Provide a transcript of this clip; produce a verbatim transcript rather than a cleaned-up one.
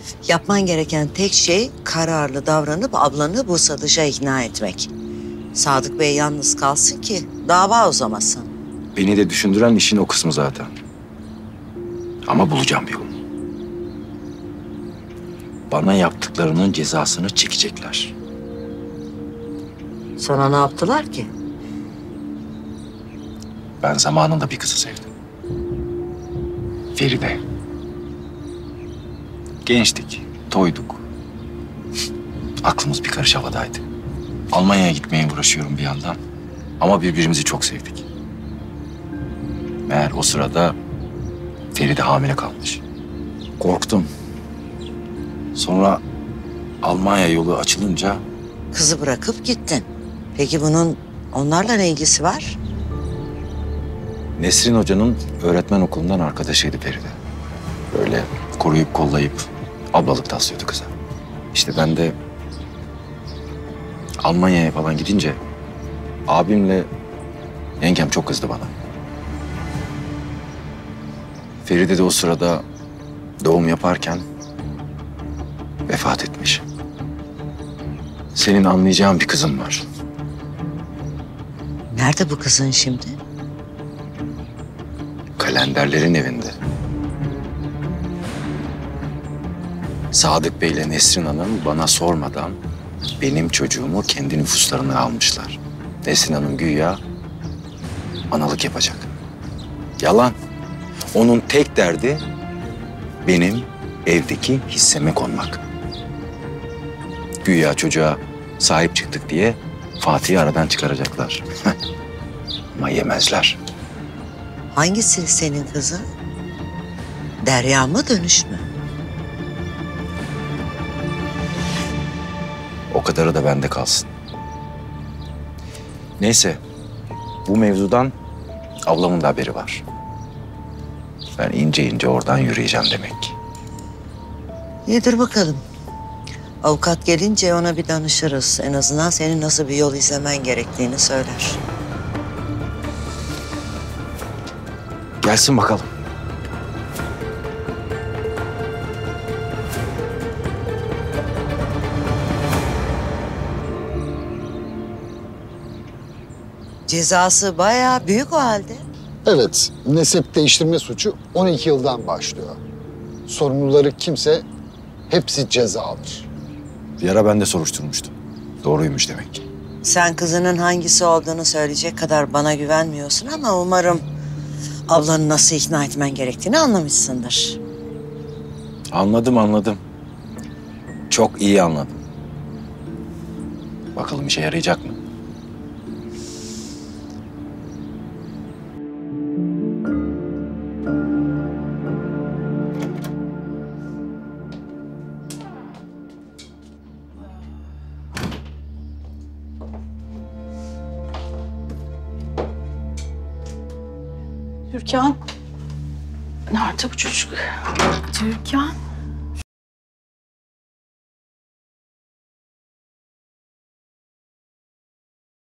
Yapman gereken tek şey kararlı davranıp ablanı bu satışa ikna etmek. Sadık Bey yalnız kalsın ki dava uzamasın. Beni de düşündüren işin o kısmı zaten. Ama bulacağım bir yolunu. Bana yaptıklarının cezasını çekecekler. Sana ne yaptılar ki? Ben zamanında bir kızı sevdim. Feride. Gençtik, toyduk. Aklımız bir karış havadaydı. Almanya'ya gitmeye uğraşıyorum bir yandan. Ama birbirimizi çok sevdik. Meğer o sırada Feride hamile kalmış. Korktum. Sonra Almanya yolu açılınca... Kızı bırakıp gittin. Peki bunun onlarla ne ilgisi var? Nesrin Hoca'nın öğretmen okulundan arkadaşıydı Feride. Böyle koruyup kollayıp ablalık taslıyordu kıza. İşte ben de Almanya'ya falan gidince abimle yengem çok kızdı bana. Feride de o sırada doğum yaparken vefat etmiş. Senin anlayacağın bir kızın var. Nerede bu kızın şimdi? Kalenderlerin evinde. Sadık Bey ile Nesrin Hanım bana sormadan benim çocuğumu kendi nüfuslarına almışlar. Nesrin Hanım güya analık yapacak. Yalan. Onun tek derdi benim evdeki hisseme konmak. Güya çocuğa sahip çıktık diye Fatih'i aradan çıkaracaklar. Ama yemezler. Hangisi senin kızın? Derya mı, Dönüş mü? O kadarı da bende kalsın. Neyse, bu mevzudan ablamın da haberi var. Ben ince ince oradan yürüyeceğim demek ki. İyidir bakalım. Avukat gelince ona bir danışırız. En azından senin nasıl bir yol izlemen gerektiğini söyler. Gelsin bakalım. Cezası bayağı büyük o halde. Evet, nesep değiştirme suçu on iki yıldan başlıyor. Sorumluları kimse, hepsi ceza alır. Bir ara ben de soruşturmuştum. Doğruymuş demek ki. Sen kızının hangisi olduğunu söyleyecek kadar bana güvenmiyorsun ama umarım ablanı nasıl ikna etmen gerektiğini anlamışsındır. Anladım, anladım. Çok iyi anladım. Bakalım işe yarayacak mı? Türkan. Nerede bu çocuk? Türkan.